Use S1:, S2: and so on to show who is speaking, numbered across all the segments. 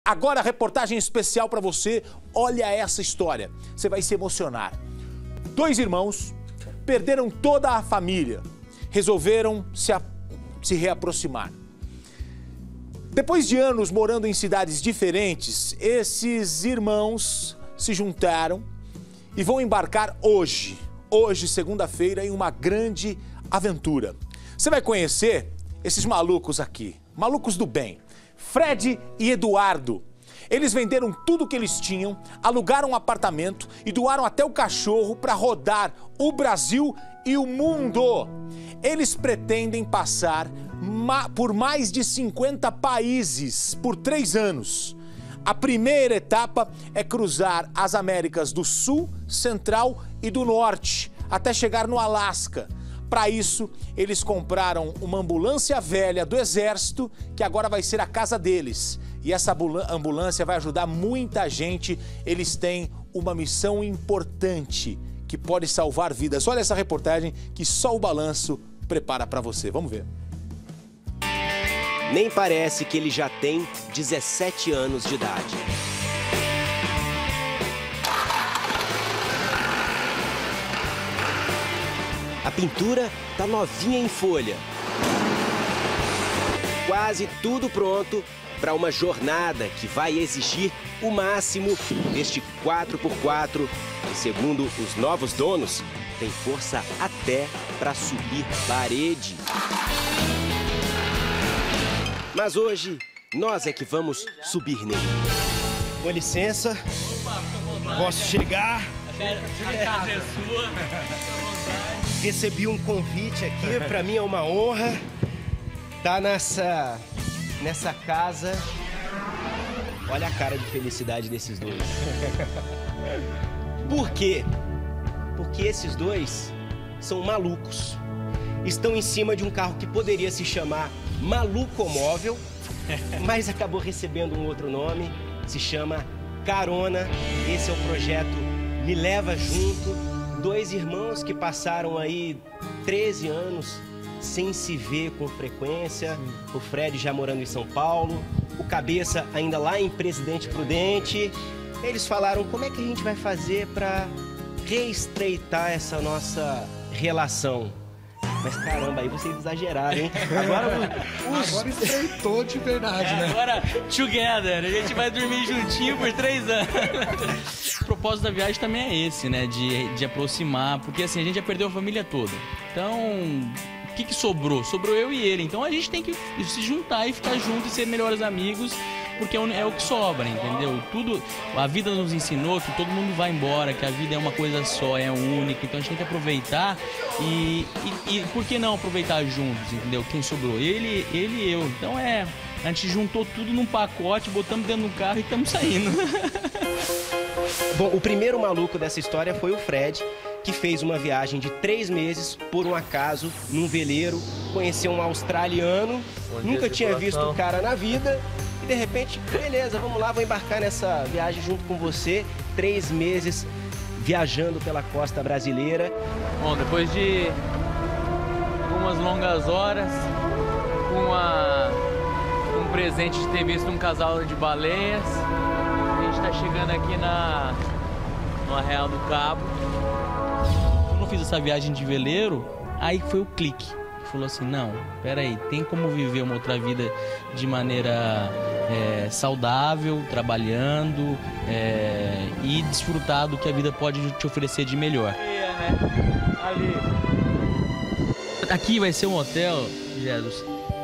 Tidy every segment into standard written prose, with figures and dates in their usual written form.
S1: Agora, reportagem especial para você. Olha essa história. Você vai se emocionar. 2 irmãos perderam toda a família. Resolveram se reaproximar. Depois de anos morando em cidades diferentes, esses irmãos se juntaram e vão embarcar hoje, segunda-feira, em uma grande aventura. Você vai conhecer esses malucos aqui, malucos do bem. Fred e Eduardo. Eles venderam tudo que eles tinham, alugaram um apartamento e doaram até o cachorro para rodar o Brasil e o mundo. Eles pretendem passar por mais de 50 países por 3 anos. A primeira etapa é cruzar as Américas do Sul, Central e do Norte, até chegar no Alasca. Para isso, eles compraram uma ambulância velha do Exército, que agora vai ser a casa deles. E essa ambulância vai ajudar muita gente. Eles têm uma missão importante que pode salvar vidas. Olha essa reportagem que só o Balanço prepara para você. Vamos ver.
S2: Nem parece que ele já tem 17 anos de idade. A pintura tá novinha em folha. Quase tudo pronto para uma jornada que vai exigir o máximo deste 4x4. E segundo os novos donos, tem força até para subir parede. Mas hoje, nós é que vamos subir nele.
S3: Com licença, posso chegar?
S4: A casa é sua.
S3: Recebi um convite aqui, pra mim é uma honra estar nessa casa. Olha a cara de felicidade desses dois. Por quê? Porque esses dois são malucos. Estão em cima de um carro que poderia se chamar Malucomóvel, mas acabou recebendo um outro nome, se chama Carona. Esse é o projeto Me Leva Junto. 2 irmãos que passaram aí 13 anos sem se ver com frequência. O Fred já morando em São Paulo, o Cabeça ainda lá em Presidente Prudente. Eles falaram, como é que a gente vai fazer para reestreitar essa nossa relação? Mas caramba, aí vocês exageraram, hein?
S5: Agora estreitou de verdade, né?
S4: Agora, together, a gente vai dormir juntinho por 3 anos. O propósito da viagem também é esse, né? De aproximar, porque assim, a gente já perdeu a família toda. Então, o que sobrou? Sobrou eu e ele. Então a gente tem que se juntar e ficar junto e ser melhores amigos, porque é o que sobra, entendeu? Tudo, a vida nos ensinou que todo mundo vai embora, que a vida é uma coisa só, é única. Então a gente tem que aproveitar e por que não aproveitar juntos, entendeu? Quem sobrou? Ele e eu. Então a gente juntou tudo num pacote, botamos dentro do carro e estamos saindo.
S3: Bom, o primeiro maluco dessa história foi o Fred, que fez uma viagem de 3 meses, por um acaso, num veleiro, conheceu um australiano, nunca tinha visto o cara na vida. De repente, beleza, vamos lá, vou embarcar nessa viagem junto com você. 3 meses viajando pela costa brasileira.
S4: Bom, depois de algumas longas horas, com um presente de ter visto um casal de baleias, a gente está chegando aqui no Arraial do Cabo. Quando eu fiz essa viagem de veleiro, aí foi o clique. Falou assim, não, peraí, tem como viver uma outra vida de maneira saudável, trabalhando e desfrutar do que a vida pode te oferecer de melhor. Aqui vai ser um hotel, Jesus,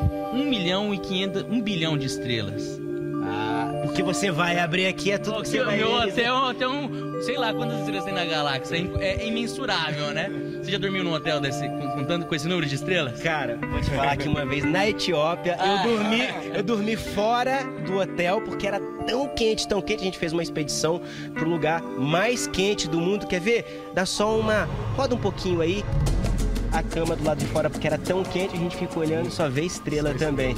S4: 1 bilhão de estrelas.
S3: O que você vai abrir aqui é tudo que você vai ver.
S4: Meu hotel, sei lá quantas estrelas tem na galáxia, é imensurável, né? Você já dormiu num hotel desse, contando com esse número de estrelas?
S3: Cara, vou te falar que uma vez na Etiópia, eu dormi fora do hotel porque era tão quente, a gente fez uma expedição pro lugar mais quente do mundo. Quer ver? Dá só roda um pouquinho aí, a cama do lado de fora, porque era tão quente, a gente fica olhando e só vê estrela também.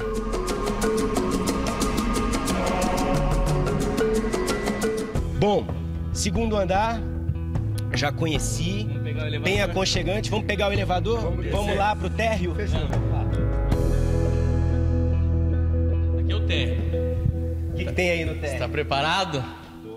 S3: Bom, segundo andar, já conheci, bem aconchegante. Vamos pegar o elevador? Vamos lá pro térreo?
S4: Aqui é o térreo.
S3: O que tem aí no teste?
S4: Tá preparado?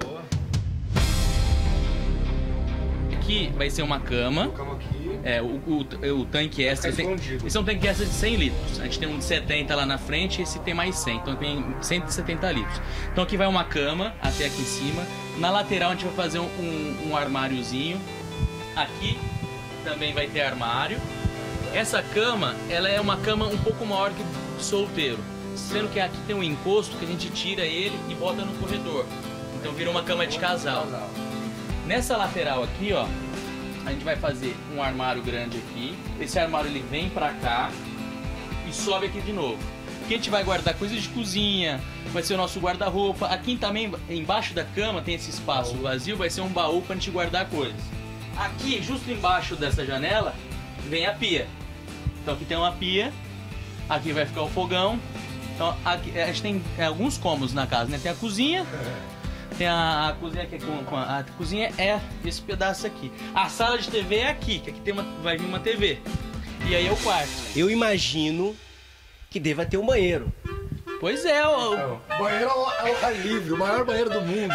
S4: Aqui vai ser uma cama. O tanque extra. Esse é um tanque extra de 100 litros. A gente tem um de 70 lá na frente e esse tem mais 100. Então tem 170 litros. Então aqui vai uma cama até aqui em cima. Na lateral a gente vai fazer um armáriozinho. Aqui também vai ter armário. Essa cama, ela é uma cama um pouco maior que o solteiro. Sendo que aqui tem um encosto que a gente tira ele e bota no corredor. Então vira uma cama de casal. Nessa lateral aqui, ó, a gente vai fazer um armário grande aqui. Esse armário ele vem pra cá e sobe aqui de novo. Aqui a gente vai guardar coisas de cozinha, vai ser o nosso guarda-roupa. Aqui também, embaixo da cama, tem esse espaço vazio, vai ser um baú pra gente guardar coisas. Aqui, justo embaixo dessa janela, vem a pia. Então aqui tem uma pia, aqui vai ficar o fogão. Então aqui, a gente tem alguns cômodos na casa, né? Tem a cozinha. Tem a cozinha aqui, a cozinha é esse pedaço aqui. A sala de TV é aqui, que aqui vai vir uma TV. E aí é o quarto.
S3: Eu imagino que deva ter um banheiro.
S4: Pois é,
S5: Banheiro é livre, o maior banheiro do mundo.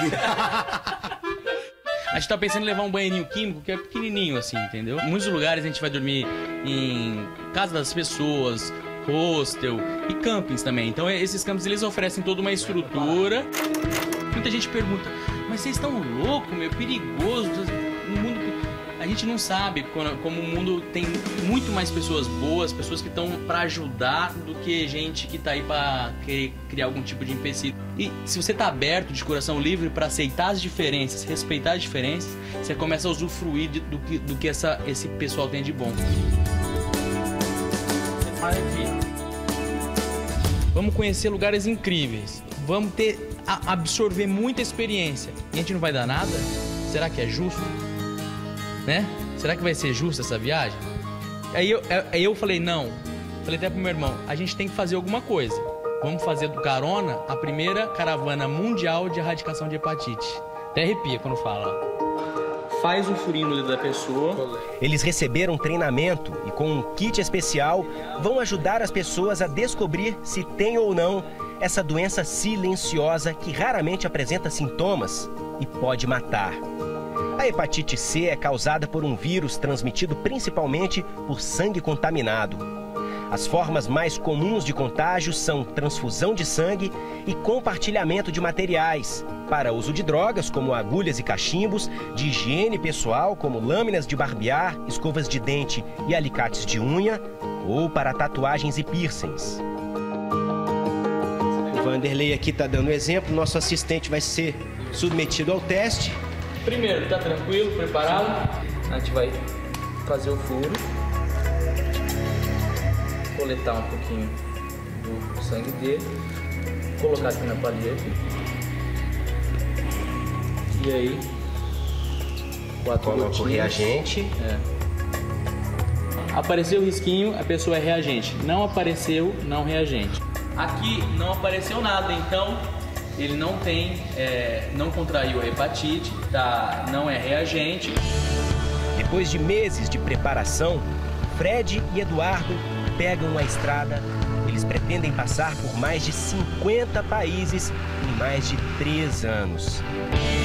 S4: A gente tá pensando em levar um banheirinho químico que é pequenininho assim, entendeu? Em muitos lugares a gente vai dormir em casa das pessoas, hostel e campings também. Então esses campings eles oferecem toda uma estrutura. Muita gente pergunta, mas vocês estão loucos, meu, perigoso, no mundo... A gente não sabe como o mundo tem muito mais pessoas boas, pessoas que estão para ajudar do que gente que tá aí para criar algum tipo de empecilho. E se você tá aberto, de coração livre, para aceitar as diferenças, respeitar as diferenças, você começa a usufruir do que esse pessoal tem de bom. Olha aqui. Vamos conhecer lugares incríveis. Vamos absorver muita experiência. E a gente não vai dar nada? Será que é justo? Né? Será que vai ser justa essa viagem? Aí eu falei, não. Falei até pro meu irmão, a gente tem que fazer alguma coisa. Vamos fazer do Carona a primeira caravana mundial de erradicação de hepatite. Até arrepia quando fala. Faz um furinho no dedo da pessoa.
S3: Eles receberam treinamento e com um kit especial vão ajudar as pessoas a descobrir se tem ou não essa doença silenciosa que raramente apresenta sintomas e pode matar. A hepatite C é causada por um vírus transmitido principalmente por sangue contaminado. As formas mais comuns de contágio são transfusão de sangue e compartilhamento de materiais, para uso de drogas como agulhas e cachimbos, de higiene pessoal como lâminas de barbear, escovas de dente e alicates de unha, ou para tatuagens e piercings. O Vanderlei aqui está dando exemplo, nosso assistente vai ser submetido ao teste.
S4: Primeiro, tá tranquilo, preparado? A gente vai fazer o furo, coletar um pouquinho do sangue dele, colocar aqui na palheta. E aí, 4 gotinhas.
S3: O reagente.
S4: Apareceu o risquinho, a pessoa é reagente. Não apareceu, não reagente. Aqui não apareceu nada, então ele não tem, não contraiu a hepatite, tá, não é reagente.
S3: Depois de meses de preparação, Fred e Eduardo pegam a estrada. Eles pretendem passar por mais de 50 países em mais de 3 anos.